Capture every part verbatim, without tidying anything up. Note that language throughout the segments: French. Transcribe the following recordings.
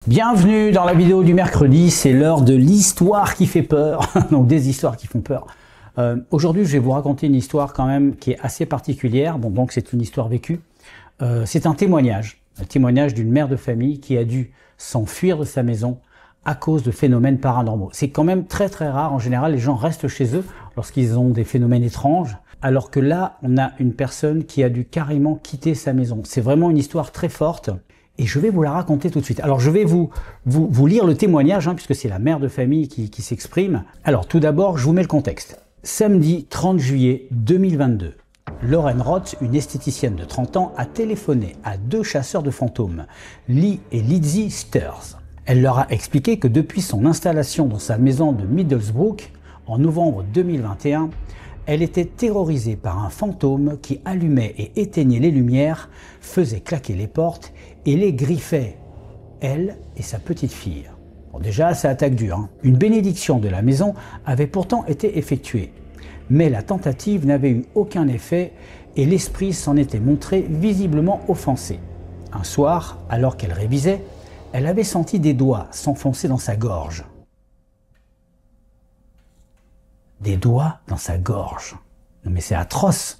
Bienvenue dans la vidéo du mercredi, c'est l'heure de l'histoire qui fait peur, donc des histoires qui font peur. Euh, Aujourd'hui, je vais vous raconter une histoire quand même qui est assez particulière, bon, donc c'est une histoire vécue. Euh, c'est un témoignage, un témoignage d'une mère de famille qui a dû s'enfuir de sa maison à cause de phénomènes paranormaux. C'est quand même très très rare, en général les gens restent chez eux lorsqu'ils ont des phénomènes étranges, alors que là, on a une personne qui a dû carrément quitter sa maison. C'est vraiment une histoire très forte. Et je vais vous la raconter tout de suite. Alors je vais vous, vous, vous lire le témoignage, hein, puisque c'est la mère de famille qui, qui s'exprime. Alors tout d'abord, je vous mets le contexte. Samedi trente juillet deux mille vingt-deux, Lauren Roth, une esthéticienne de trente ans, a téléphoné à deux chasseurs de fantômes, Lee et Lizzie Sters. Elle leur a expliqué que depuis son installation dans sa maison de Middlesbrough, en novembre deux mille vingt et un, elle était terrorisée par un fantôme qui allumait et éteignait les lumières, faisait claquer les portes et les griffait, elle et sa petite fille. Bon, déjà, ça attaque dur. Hein. Une bénédiction de la maison avait pourtant été effectuée. Mais la tentative n'avait eu aucun effet et l'esprit s'en était montré visiblement offensé. Un soir, alors qu'elle révisait, elle avait senti des doigts s'enfoncer dans sa gorge. Des doigts dans sa gorge. Non mais c'est atroce.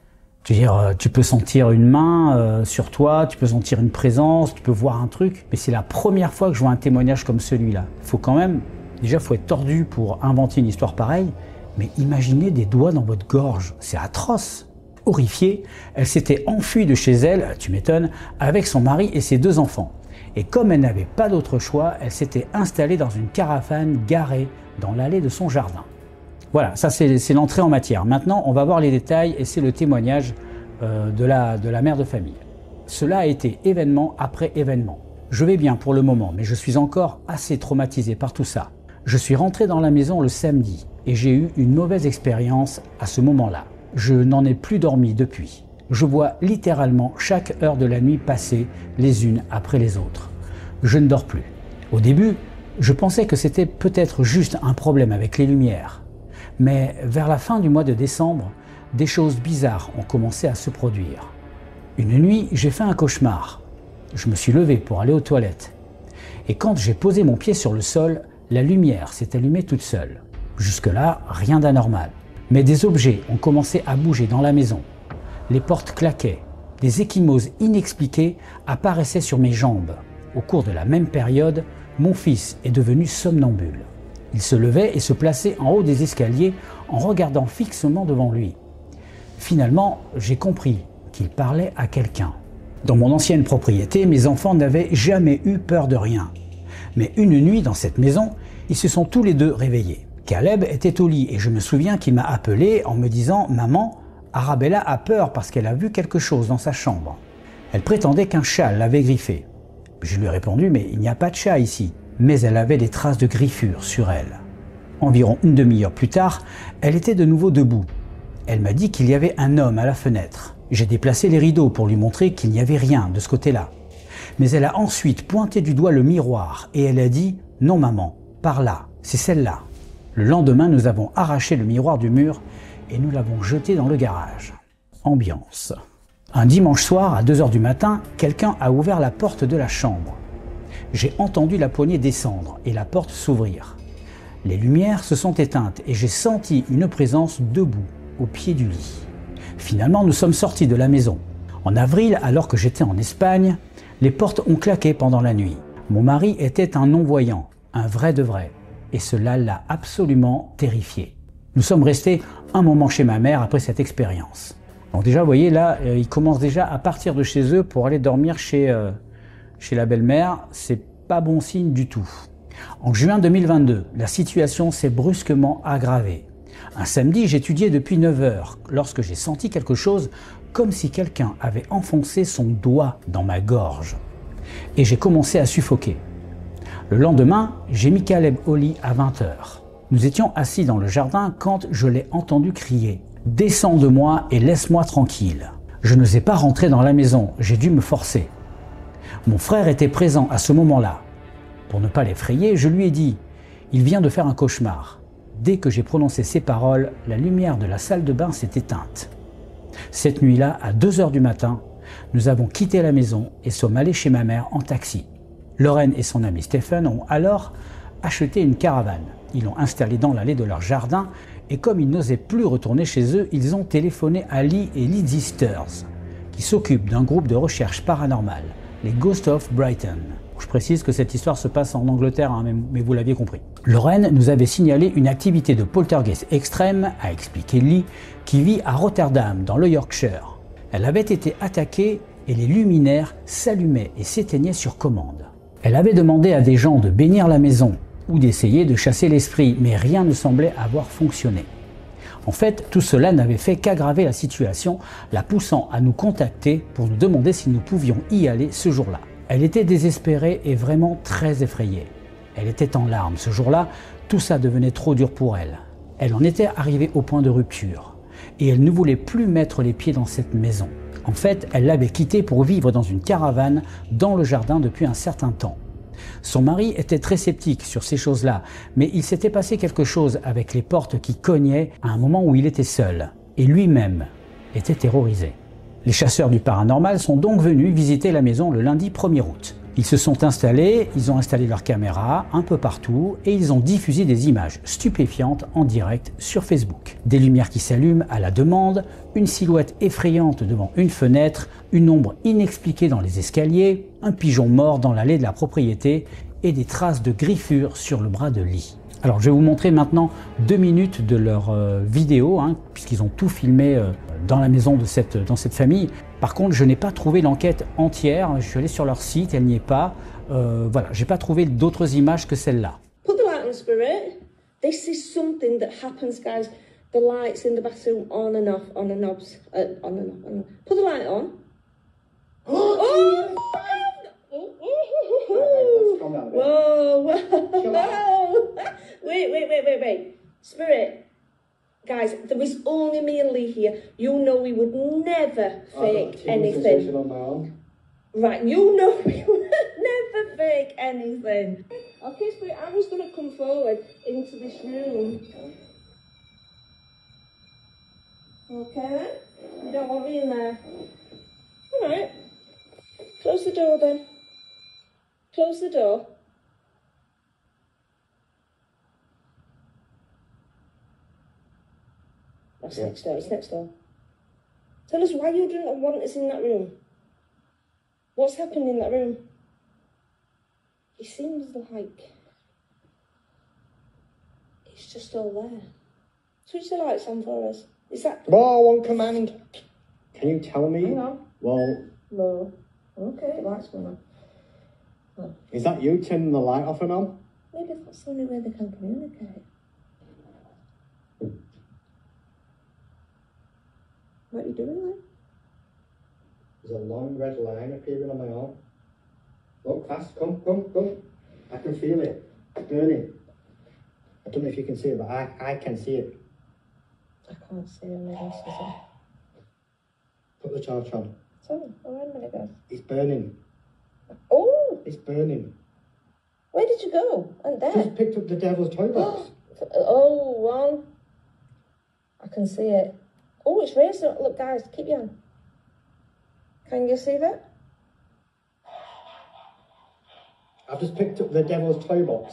Je veux dire, tu peux sentir une main euh, sur toi, tu peux sentir une présence, tu peux voir un truc, mais c'est la première fois que je vois un témoignage comme celui-là. Il faut quand même, déjà, il faut être tordu pour inventer une histoire pareille, mais imaginez des doigts dans votre gorge, c'est atroce. Horrifiée, elle s'était enfuie de chez elle, tu m'étonnes, avec son mari et ses deux enfants. Et comme elle n'avait pas d'autre choix, elle s'était installée dans une caravane garée dans l'allée de son jardin. Voilà, ça c'est l'entrée en matière. Maintenant, on va voir les détails et c'est le témoignage euh, de, la, de la mère de famille. Cela a été événement après événement. Je vais bien pour le moment, mais je suis encore assez traumatisé par tout ça. Je suis rentré dans la maison le samedi et j'ai eu une mauvaise expérience à ce moment-là. Je n'en ai plus dormi depuis. Je vois littéralement chaque heure de la nuit passer les unes après les autres. Je ne dors plus. Au début, je pensais que c'était peut-être juste un problème avec les lumières. Mais vers la fin du mois de décembre, des choses bizarres ont commencé à se produire. Une nuit, j'ai fait un cauchemar. Je me suis levé pour aller aux toilettes. Et quand j'ai posé mon pied sur le sol, la lumière s'est allumée toute seule. Jusque-là, rien d'anormal. Mais des objets ont commencé à bouger dans la maison. Les portes claquaient. Des ecchymoses inexpliquées apparaissaient sur mes jambes. Au cours de la même période, mon fils est devenu somnambule. Il se levait et se plaçait en haut des escaliers en regardant fixement devant lui. Finalement, j'ai compris qu'il parlait à quelqu'un. Dans mon ancienne propriété, mes enfants n'avaient jamais eu peur de rien. Mais une nuit dans cette maison, ils se sont tous les deux réveillés. Caleb était au lit et je me souviens qu'il m'a appelé en me disant « Maman, Arabella a peur parce qu'elle a vu quelque chose dans sa chambre. » Elle prétendait qu'un chat l'avait griffé. Je lui ai répondu « Mais il n'y a pas de chat ici. » Mais elle avait des traces de griffures sur elle. Environ une demi-heure plus tard, elle était de nouveau debout. Elle m'a dit qu'il y avait un homme à la fenêtre. J'ai déplacé les rideaux pour lui montrer qu'il n'y avait rien de ce côté-là. Mais elle a ensuite pointé du doigt le miroir et elle a dit « Non maman, par là, c'est celle-là ». Le lendemain, nous avons arraché le miroir du mur et nous l'avons jeté dans le garage. Ambiance. Un dimanche soir, à deux heures du matin, quelqu'un a ouvert la porte de la chambre. J'ai entendu la poignée descendre et la porte s'ouvrir. Les lumières se sont éteintes et j'ai senti une présence debout, au pied du lit. Finalement, nous sommes sortis de la maison. En avril, alors que j'étais en Espagne, les portes ont claqué pendant la nuit. Mon mari était un non-voyant, un vrai de vrai, et cela l'a absolument terrifié. Nous sommes restés un moment chez ma mère après cette expérience. Donc déjà, vous voyez, là, euh, ils commencent déjà à partir de chez eux pour aller dormir chez... Euh, Chez la belle-mère, c'est pas bon signe du tout. En juin deux mille vingt-deux, la situation s'est brusquement aggravée. Un samedi, j'étudiais depuis neuf heures lorsque j'ai senti quelque chose comme si quelqu'un avait enfoncé son doigt dans ma gorge. Et j'ai commencé à suffoquer. Le lendemain, j'ai mis Caleb au lit à vingt heures. Nous étions assis dans le jardin quand je l'ai entendu crier « Descends de moi et laisse-moi tranquille ». Je n'osais pas rentrer dans la maison, j'ai dû me forcer. Mon frère était présent à ce moment-là. Pour ne pas l'effrayer, je lui ai dit « Il vient de faire un cauchemar ». Dès que j'ai prononcé ces paroles, la lumière de la salle de bain s'est éteinte. Cette nuit-là, à deux heures du matin, nous avons quitté la maison et sommes allés chez ma mère en taxi. Lorraine et son ami Stephen ont alors acheté une caravane. Ils l'ont installée dans l'allée de leur jardin et comme ils n'osaient plus retourner chez eux, ils ont téléphoné à Lee et Lizzie Sters, qui s'occupent d'un groupe de recherche paranormale, les Ghosts of Brighton. Je précise que cette histoire se passe en Angleterre, hein, mais vous l'aviez compris. Lorraine nous avait signalé une activité de poltergeist extrême, a expliqué Lee, qui vit à Rotterdam, dans le Yorkshire. Elle avait été attaquée et les luminaires s'allumaient et s'éteignaient sur commande. Elle avait demandé à des gens de bénir la maison ou d'essayer de chasser l'esprit, mais rien ne semblait avoir fonctionné. En fait, tout cela n'avait fait qu'aggraver la situation, la poussant à nous contacter pour nous demander si nous pouvions y aller ce jour-là. Elle était désespérée et vraiment très effrayée. Elle était en larmes. Ce jour-là, tout ça devenait trop dur pour elle. Elle en était arrivée au point de rupture. Et elle ne voulait plus mettre les pieds dans cette maison. En fait, elle l'avait quittée pour vivre dans une caravane dans le jardin depuis un certain temps. Son mari était très sceptique sur ces choses-là, mais il s'était passé quelque chose avec les portes qui cognaient à un moment où il était seul. Et lui-même était terrorisé. Les chasseurs du paranormal sont donc venus visiter la maison le lundi premier août. Ils se sont installés, ils ont installé leurs caméras un peu partout et ils ont diffusé des images stupéfiantes en direct sur Facebook. Des lumières qui s'allument à la demande, une silhouette effrayante devant une fenêtre, une ombre inexpliquée dans les escaliers, un pigeon mort dans l'allée de la propriété et des traces de griffures sur le bras de Lee. Alors je vais vous montrer maintenant deux minutes de leur euh, vidéo, hein, puisqu'ils ont tout filmé euh, dans la maison de cette, dans cette famille. Par contre, je n'ai pas trouvé l'enquête entière, je suis allé sur leur site, elle n'y est pas. Euh, voilà, j'ai pas trouvé d'autres images que celle-là. Put the light on, Spirit. This is something that happens, guys. The lights in the bathroom on and off, on and off, uh, on and off, on and off. Put the light on. Oh! Whoa, whoa, whoa. Wait, wait, wait, wait, wait. Spirit. Guys, there was only me and Lee here. You know we would never fake anything. On my own. Right, you know we would never fake anything. Okay, Spirit, I was going to come forward into this room. Okay then? You don't want me in there? Alright. Close the door then. Close the door. That's yeah. Next door, it's next door. Tell us why you didn't want us in that room. What's happened in that room? It seems like it's just all there. Switch the lights on for us. Is that... Whoa, on command. Can you tell me? Hang on. Well... No. Okay, the light's going on. Oh. Is that you turning the light off and on? Maybe that's the only way they can communicate. What are you doing there? There's a long red line appearing on my arm. Look, fast, come, come, come. I can feel it. It's burning. I don't know if you can see it, but I, I can see it. I can't see any glasses. Put the torch on. Sorry, oh, wait a minute, guys. It's burning. Oh! It's burning. Where did you go? And there? Just picked up the devil's toy box. Oh, one. I can see it. Oh, it's racing. Look, guys, keep you on. Can you see that? I've just picked up the devil's toy box.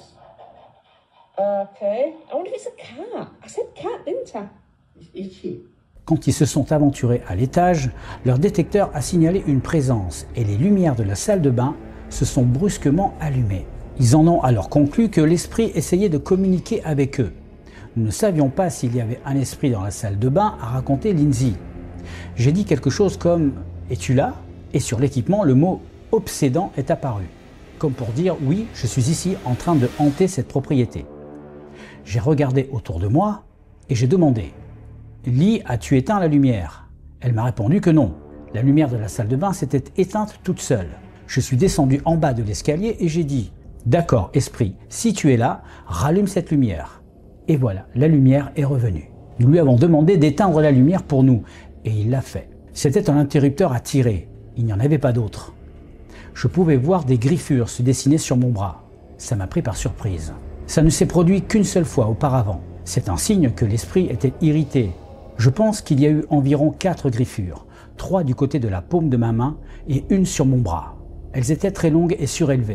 Okay. I wonder if it's a cat. I said cat, didn't I? It's itchy. Quand ils se sont aventurés à l'étage, leur détecteur a signalé une présence et les lumières de la salle de bain se sont brusquement allumées. Ils en ont alors conclu que l'esprit essayait de communiquer avec eux. Nous ne savions pas s'il y avait un esprit dans la salle de bain, a raconté Lindsay. J'ai dit quelque chose comme « Es-tu là ?» et sur l'équipement, le mot « obsédant » est apparu. Comme pour dire « Oui, je suis ici en train de hanter cette propriété ». J'ai regardé autour de moi et j'ai demandé « Lee, as-tu éteint la lumière ?» Elle m'a répondu que non. La lumière de la salle de bain s'était éteinte toute seule. Je suis descendu en bas de l'escalier et j'ai dit « D'accord, esprit, si tu es là, rallume cette lumière. » Et voilà, la lumière est revenue. Nous lui avons demandé d'éteindre la lumière pour nous et il l'a fait. C'était un interrupteur à tirer, il n'y en avait pas d'autre. Je pouvais voir des griffures se dessiner sur mon bras. Ça m'a pris par surprise. Ça ne s'est produit qu'une seule fois auparavant. C'est un signe que l'esprit était irrité. Je pense qu'il y a eu environ quatre griffures, trois du côté de la paume de ma main et une sur mon bras. Elles étaient très longues et surélevées.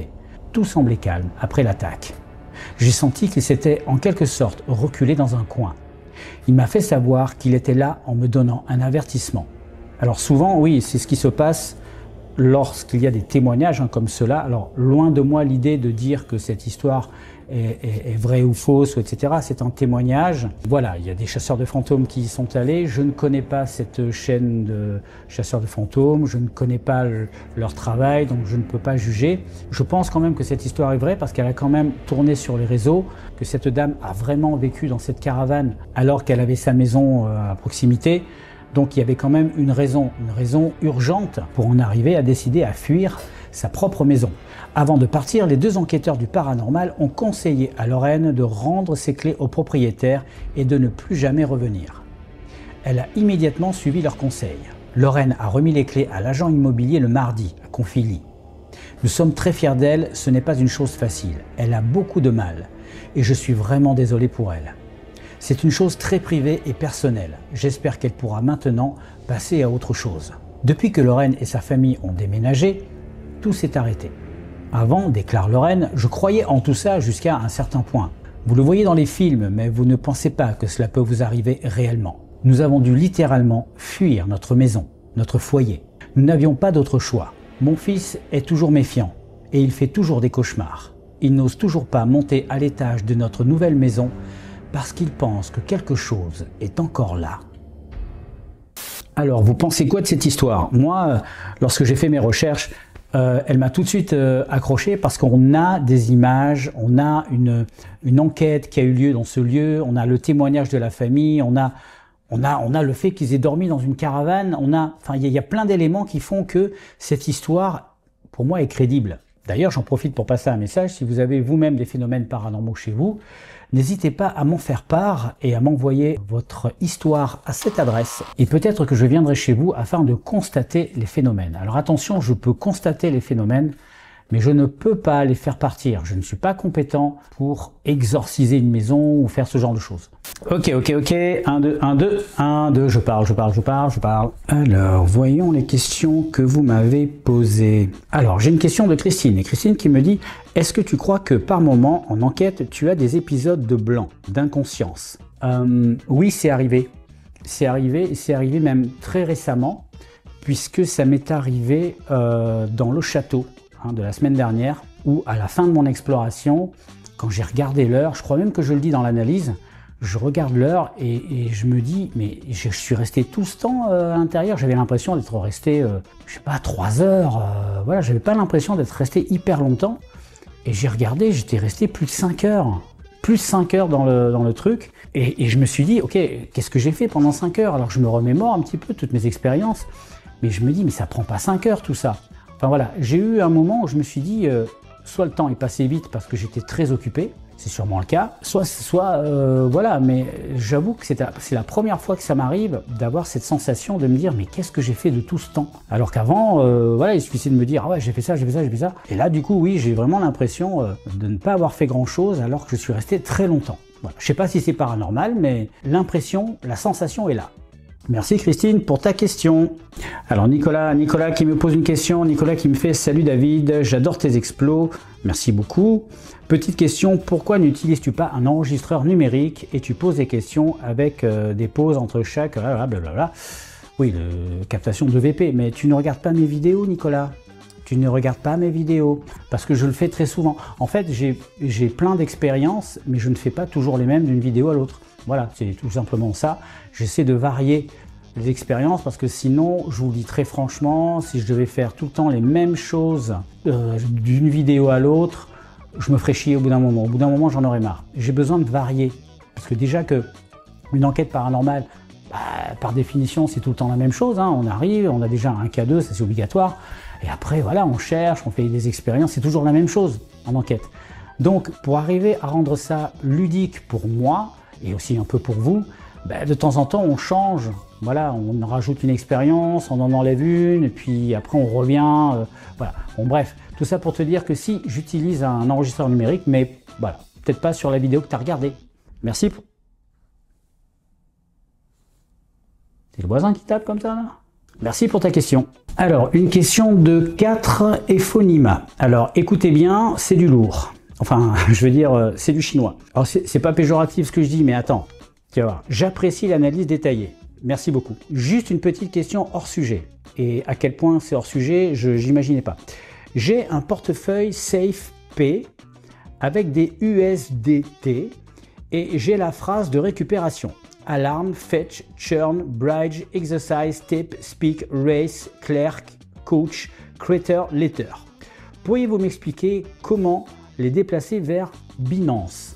tout semblait calme après l'attaque. J'ai senti qu'il s'était en quelque sorte reculé dans un coin. Il m'a fait savoir qu'il était là en me donnant un avertissement. Alors souvent, oui, c'est ce qui se passe lorsqu'il y a des témoignages hein, comme cela. Alors loin de moi l'idée de dire que cette histoire est, est, est vraie ou fausse, et cetera. C'est un témoignage. Voilà, il y a des chasseurs de fantômes qui y sont allés. Je ne connais pas cette chaîne de chasseurs de fantômes, je ne connais pas le, leur travail, donc je ne peux pas juger. Je pense quand même que cette histoire est vraie parce qu'elle a quand même tourné sur les réseaux, que cette dame a vraiment vécu dans cette caravane alors qu'elle avait sa maison à proximité. Donc il y avait quand même une raison, une raison urgente pour en arriver à décider à fuir sa propre maison. Avant de partir, les deux enquêteurs du paranormal ont conseillé à Lorraine de rendre ses clés au propriétaire et de ne plus jamais revenir. Elle a immédiatement suivi leurs conseils. Lorraine a remis les clés à l'agent immobilier le mardi, à Confilly. Nous sommes très fiers d'elle, ce n'est pas une chose facile. Elle a beaucoup de mal et je suis vraiment désolé pour elle. C'est une chose très privée et personnelle. J'espère qu'elle pourra maintenant passer à autre chose. Depuis que Lorraine et sa famille ont déménagé, tout s'est arrêté. Avant, déclare Lorraine, je croyais en tout ça jusqu'à un certain point. Vous le voyez dans les films, mais vous ne pensez pas que cela peut vous arriver réellement. Nous avons dû littéralement fuir notre maison, notre foyer. Nous n'avions pas d'autre choix. Mon fils est toujours méfiant et il fait toujours des cauchemars. Il n'ose toujours pas monter à l'étage de notre nouvelle maison parce qu'il pense que quelque chose est encore là. Alors, vous pensez quoi de cette histoire? Moi, lorsque j'ai fait mes recherches, euh, elle m'a tout de suite euh, accroché parce qu'on a des images, on a une, une enquête qui a eu lieu dans ce lieu, on a le témoignage de la famille, on a, on a, on a le fait qu'ils aient dormi dans une caravane, on a, enfin, il y, y a plein d'éléments qui font que cette histoire, pour moi, est crédible. D'ailleurs, j'en profite pour passer un message, si vous avez vous-même des phénomènes paranormaux chez vous, n'hésitez pas à m'en faire part et à m'envoyer votre histoire à cette adresse. Et peut-être que je viendrai chez vous afin de constater les phénomènes. Alors attention, je peux constater les phénomènes, mais je ne peux pas les faire partir. Je ne suis pas compétent pour exorciser une maison ou faire ce genre de choses. Ok, ok, ok. un, deux, un, deux, un, deux. Je parle, je parle, je parle, je parle. Alors, voyons les questions que vous m'avez posées. Alors, j'ai une question de Christine. Et Christine qui me dit, est-ce que tu crois que par moment, en enquête, tu as des épisodes de blanc, d'inconscience? euh, Oui, c'est arrivé. C'est arrivé, c'est arrivé même très récemment, puisque ça m'est arrivé euh, dans le château. De la semaine dernière, où à la fin de mon exploration, quand j'ai regardé l'heure, je crois même que je le dis dans l'analyse, je regarde l'heure et, et je me dis, mais je, je suis resté tout ce temps euh, à l'intérieur, j'avais l'impression d'être resté, euh, je sais pas, trois heures, euh, voilà, j'avais pas l'impression d'être resté hyper longtemps, et j'ai regardé, j'étais resté plus de cinq heures, plus de cinq heures dans le, dans le truc, et, et je me suis dit, ok, qu'est-ce que j'ai fait pendant cinq heures? Alors je me remémore un petit peu toutes mes expériences, mais je me dis, mais ça prend pas cinq heures tout ça. Enfin voilà, j'ai eu un moment où je me suis dit, euh, soit le temps est passé vite parce que j'étais très occupé, c'est sûrement le cas, soit, soit euh, voilà, mais j'avoue que c'est la première fois que ça m'arrive d'avoir cette sensation de me dire, mais qu'est-ce que j'ai fait de tout ce temps? Alors qu'avant, euh, voilà, il suffisait de me dire, ah ouais, j'ai fait ça, j'ai fait ça, j'ai fait ça. Et là, du coup, oui, j'ai vraiment l'impression euh, de ne pas avoir fait grand-chose alors que je suis resté très longtemps. Voilà. Je sais pas si c'est paranormal, mais l'impression, la sensation est là. Merci Christine pour ta question. Alors Nicolas, Nicolas qui me pose une question, Nicolas qui me fait « Salut David, j'adore tes explos, merci beaucoup. Petite question, pourquoi n'utilises-tu pas un enregistreur numérique et tu poses des questions avec euh, des pauses entre chaque... blablabla. Oui, le, captation de V P, mais tu ne regardes pas mes vidéos Nicolas. Tu ne regardes pas mes vidéos, parce que je le fais très souvent. En fait, j'ai plein d'expériences, mais je ne fais pas toujours les mêmes d'une vidéo à l'autre. Voilà, c'est tout simplement ça. J'essaie de varier les expériences, parce que sinon, je vous le dis très franchement, si je devais faire tout le temps les mêmes choses euh, d'une vidéo à l'autre, je me ferais chier au bout d'un moment. Au bout d'un moment, j'en aurais marre. J'ai besoin de varier, parce que déjà que une enquête paranormale, bah, par définition, c'est tout le temps la même chose. Hein. On arrive, on a déjà un cas deux, ça c'est obligatoire. Et après, voilà, on cherche, on fait des expériences, c'est toujours la même chose en enquête. Donc, pour arriver à rendre ça ludique pour moi, et aussi un peu pour vous, ben, de temps en temps, on change. Voilà, on rajoute une expérience, on en enlève une, et puis après, on revient. Euh, voilà. Bon, bref, tout ça pour te dire que si j'utilise un enregistreur numérique, mais voilà, peut-être pas sur la vidéo que tu as regardée. Merci. C'est le voisin qui tape comme ça, là? Merci pour ta question. Alors, une question de quatre Ephonia. Alors, écoutez bien, c'est du lourd. Enfin, je veux dire, c'est du chinois. Alors, c'est pas péjoratif ce que je dis, mais attends. Tu vas voir. J'apprécie l'analyse détaillée. Merci beaucoup. Juste une petite question hors sujet. Et à quel point c'est hors sujet, je n'imaginais pas. J'ai un portefeuille SafePay avec des U S D T et j'ai la phrase de récupération. Alarm, fetch, churn, bridge, exercise, tip, speak, race, clerk, coach, creator, letter. Pourriez-vous m'expliquer comment les déplacer vers Binance?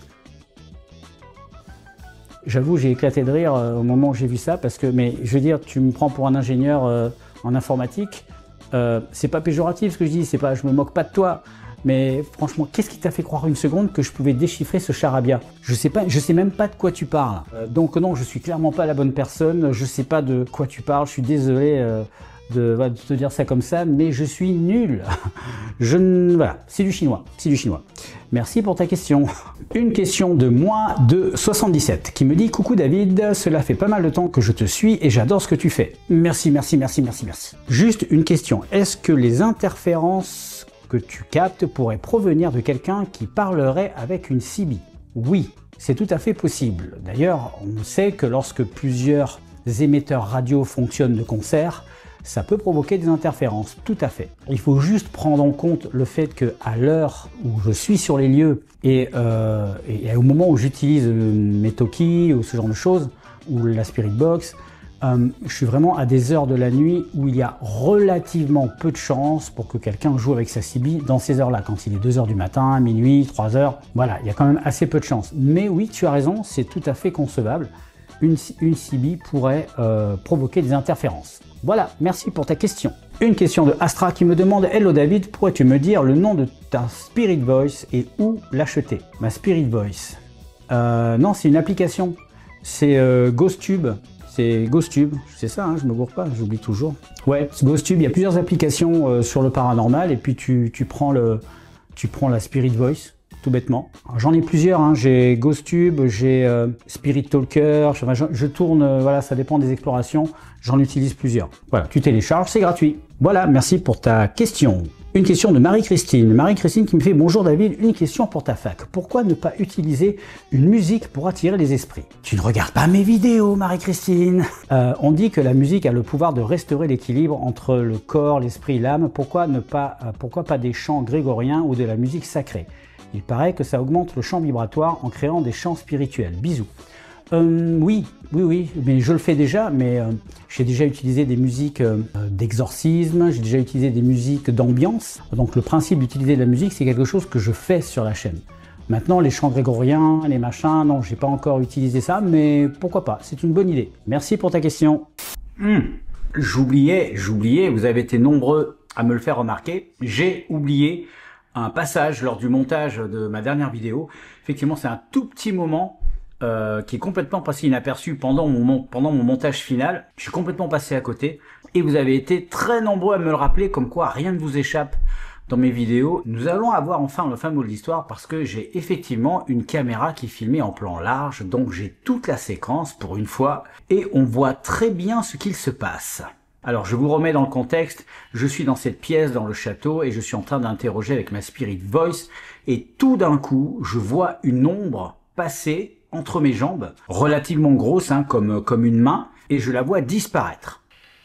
J'avoue, j'ai éclaté de rire euh, au moment où j'ai vu ça parce que, mais je veux dire, tu me prends pour un ingénieur euh, en informatique. Euh, c'est pas péjoratif ce que je dis, c'est pas, je me moque pas de toi. Mais franchement, qu'est-ce qui t'a fait croire une seconde que je pouvais déchiffrer ce charabia? Je sais pas, je sais même pas de quoi tu parles. Euh, donc non, je suis clairement pas la bonne personne. Je sais pas de quoi tu parles. Je suis désolé euh, de, de te dire ça comme ça, mais je suis nul. Je ne, voilà, c'est du chinois, c'est du chinois. Merci pour ta question. Une question de moi de soixante-dix-sept qui me dit: coucou David, cela fait pas mal de temps que je te suis et j'adore ce que tu fais. Merci, merci, merci, merci, merci. Juste une question. Est-ce que les interférences que tu captes pourrait provenir de quelqu'un qui parlerait avec une C B? Oui, c'est tout à fait possible. D'ailleurs, on sait que lorsque plusieurs émetteurs radio fonctionnent de concert, ça peut provoquer des interférences, tout à fait. Il faut juste prendre en compte le fait qu'à l'heure où je suis sur les lieux et, euh, et au moment où j'utilise mes Toki ou ce genre de choses, ou la Spirit Box, Euh, je suis vraiment à des heures de la nuit où il y a relativement peu de chances pour que quelqu'un joue avec sa C B dans ces heures-là, quand il est deux heures du matin, minuit, trois heures, voilà, il y a quand même assez peu de chances. Mais oui, tu as raison, c'est tout à fait concevable. Une, une C B pourrait euh, provoquer des interférences. Voilà, merci pour ta question. Une question de Astra qui me demande: Hello David, pourrais-tu me dire le nom de ta Spirit Voice et où l'acheter? Ma Spirit Voice, euh, non, c'est une application, c'est euh, GhostTube. C'est GhostTube, c'est ça, hein, je me gourre pas, j'oublie toujours. Ouais, GhostTube, il y a plusieurs applications euh, sur le paranormal et puis tu, tu, prends le, tu prends la Spirit Voice, tout bêtement. J'en ai plusieurs, hein, j'ai GhostTube, j'ai euh, Spirit Talker, je, je, je tourne, euh, voilà, ça dépend des explorations, j'en utilise plusieurs. Voilà, tu télécharges, c'est gratuit. Voilà, merci pour ta question. Une question de Marie-Christine. Marie-Christine qui me fait: bonjour David, une question pour ta fac. Pourquoi ne pas utiliser une musique pour attirer les esprits? Tu ne regardes pas mes vidéos, Marie-Christine. euh, On dit que la musique a le pouvoir de restaurer l'équilibre entre le corps, l'esprit et l'âme. Pourquoi ne pas, euh, pourquoi pas des chants grégoriens ou de la musique sacrée? Il paraît que ça augmente le champ vibratoire en créant des chants spirituels. Bisous. Euh, oui, oui, oui, mais je le fais déjà, mais euh, j'ai déjà utilisé des musiques euh, d'exorcisme, j'ai déjà utilisé des musiques d'ambiance. Donc le principe d'utiliser de la musique, c'est quelque chose que je fais sur la chaîne. Maintenant, les chants grégoriens, les machins, non, j'ai pas encore utilisé ça, mais pourquoi pas, c'est une bonne idée. Merci pour ta question. Hum, j'oubliais, j'oubliais, vous avez été nombreux à me le faire remarquer, j'ai oublié un passage lors du montage de ma dernière vidéo. Effectivement, c'est un tout petit moment Euh, qui est complètement passé inaperçu pendant mon, pendant mon montage final. Je suis complètement passé à côté et vous avez été très nombreux à me le rappeler, comme quoi rien ne vous échappe dans mes vidéos. Nous allons avoir enfin le fin mot de l'histoire parce que j'ai effectivement une caméra qui filmait en plan large, donc j'ai toute la séquence pour une fois et on voit très bien ce qu'il se passe. Alors je vous remets dans le contexte, je suis dans cette pièce dans le château et je suis en train d'interroger avec ma Spirit Voice et tout d'un coup je vois une ombre passer entre mes jambes, relativement grosse, hein, comme, comme une main, et je la vois disparaître.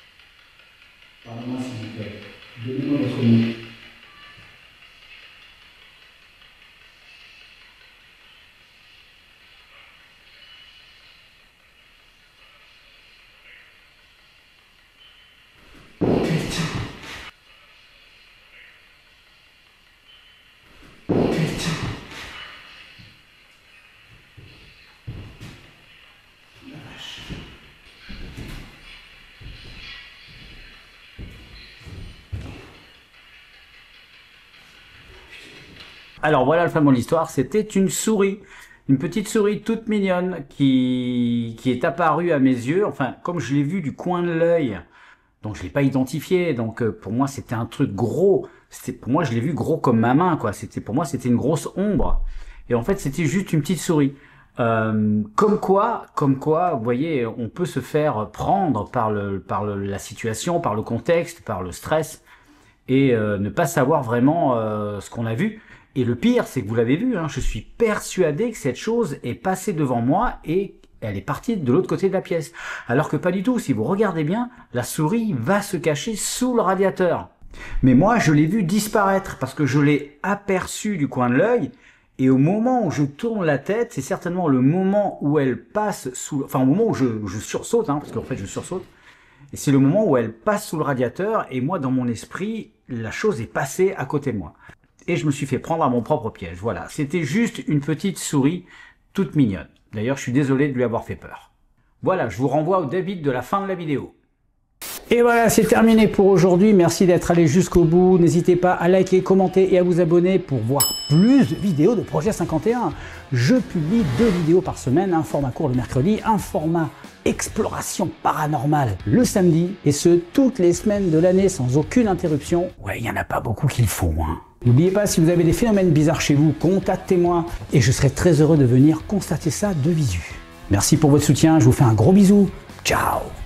Pardon-moi s'il vous plaît, donnez-moi votre nom. Alors voilà le fin mot de l'histoire, c'était une souris, une petite souris toute mignonne qui, qui est apparue à mes yeux, enfin comme je l'ai vue du coin de l'œil, donc je l'ai pas identifié, donc euh, pour moi c'était un truc gros, pour moi je l'ai vu gros comme ma main, quoi. C'était pour moi c'était une grosse ombre, et en fait c'était juste une petite souris. Euh, comme quoi, comme quoi, vous voyez, on peut se faire prendre par, le, par le, la situation, par le contexte, par le stress, et euh, ne pas savoir vraiment euh, ce qu'on a vu. Et le pire, c'est que vous l'avez vu, hein, je suis persuadé que cette chose est passée devant moi et elle est partie de l'autre côté de la pièce. Alors que pas du tout, si vous regardez bien, la souris va se cacher sous le radiateur. Mais moi, je l'ai vu disparaître parce que je l'ai aperçue du coin de l'œil. Et au moment où je tourne la tête, c'est certainement le moment où elle passe sous... Enfin, au moment où je, je sursaute, hein, parce qu'en fait, je sursaute. Et c'est le moment où elle passe sous le radiateur. Et moi, dans mon esprit, la chose est passée à côté de moi. Et je me suis fait prendre à mon propre piège. Voilà, c'était juste une petite souris toute mignonne. D'ailleurs, je suis désolé de lui avoir fait peur. Voilà, je vous renvoie au débit de la fin de la vidéo. Et voilà, c'est terminé pour aujourd'hui. Merci d'être allé jusqu'au bout. N'hésitez pas à liker, commenter et à vous abonner pour voir plus de vidéos de Projet cinquante et un. Je publie deux vidéos par semaine, un format court le mercredi, un format exploration paranormale le samedi, et ce, toutes les semaines de l'année sans aucune interruption. Ouais, il n'y en a pas beaucoup qui le font, hein. N'oubliez pas, si vous avez des phénomènes bizarres chez vous, contactez-moi et je serai très heureux de venir constater ça de visu. Merci pour votre soutien, je vous fais un gros bisou. Ciao!